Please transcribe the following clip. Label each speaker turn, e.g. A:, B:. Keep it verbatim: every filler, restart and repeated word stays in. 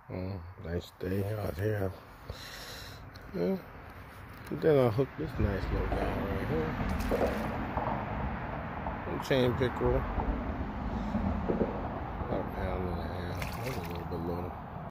A: Mm, nice day out here. Yeah. Then I hook this nice little guy right here. Some chain pickerel.